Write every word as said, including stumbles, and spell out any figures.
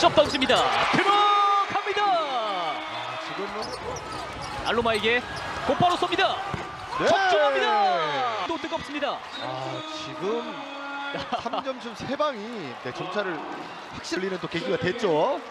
직접 던집니다. 들어갑니다. 아, 지금은 알로마에게 곧바로 쏩니다. 네. 적중합니다. 또 뜨겁습니다. 아, 지금 삼 점슛 세 방이 네, 점차를 확실히 흘리는 또 계기가 됐죠.